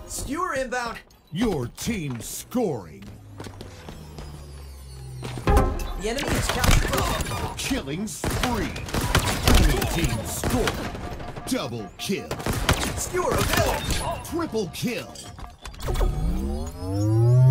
Skewer inbound. Your team scoring. The enemy is counting well. Killing spree. Enemy team scoring. Double kill. Skewer available. Triple kill.